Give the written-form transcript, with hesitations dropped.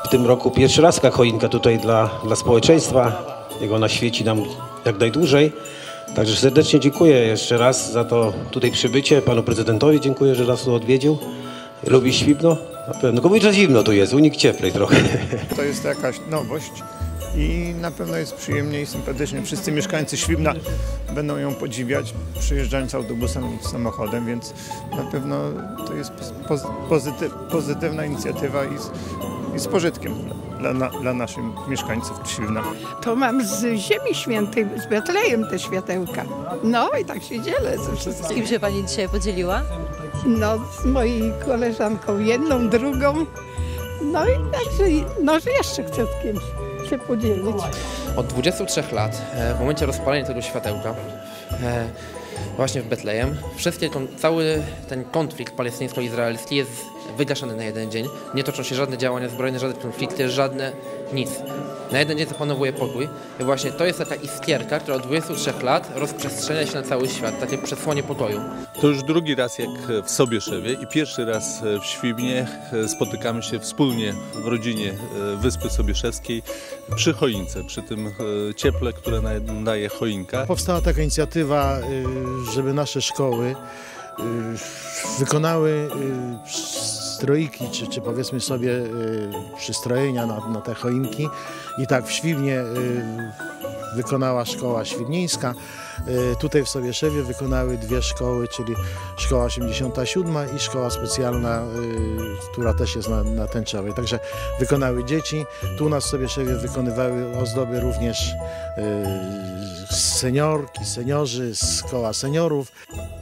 w tym roku pierwszy raz taka choinka tutaj dla społeczeństwa. Niech ona świeci nam jak najdłużej. Także serdecznie dziękuję jeszcze raz za to tutaj przybycie. Panu prezydentowi dziękuję, że nas tu odwiedził. Lubi Świbno? Na pewno. Tylko mówi, że zimno tu jest, u nich cieplej trochę. To jest jakaś nowość i na pewno jest przyjemnie i sympatycznie. Wszyscy mieszkańcy Świbna będą ją podziwiać, przyjeżdżając autobusem i samochodem, więc na pewno to jest pozytywna inicjatywa i z pożytkiem dla naszych mieszkańców Świbna. To mam z Ziemi Świętej, z Betlejem te światełka. No i tak się dzielę ze Z wszystkim. kim się Pani dzisiaj podzieliła? No z moją koleżanką jedną, drugą. No i także, no że jeszcze chcę z kimś się podzielić. Od 23 lat, w momencie rozpalenia tego światełka, właśnie w Betlejem, cały ten konflikt palestyńsko-izraelski jest wygaszany na jeden dzień. Nie toczą się żadne działania zbrojne, żadne konflikty, nic. Na jeden dzień zapanowuje pokój i właśnie to jest taka iskierka, która od 23 lat rozprzestrzenia się na cały świat, takie przesłanie pokoju. To już drugi raz jak w Sobieszewie i pierwszy raz w Świbnie spotykamy się wspólnie w rodzinie Wyspy Sobieszewskiej przy choince, przy tym cieple, które daje choinka. Powstała taka inicjatywa, żeby nasze szkoły wykonały stroiki, czy powiedzmy sobie przystrojenia na te choinki. I tak w Świbnie wykonała szkoła świdnieńska. Tutaj w Sobieszewie wykonały dwie szkoły, czyli szkoła 87 i szkoła specjalna, która też jest na Tęczowej. Także wykonały dzieci. Tu nas w Sobieszewie wykonywały ozdoby również seniorki, seniorzy z koła seniorów.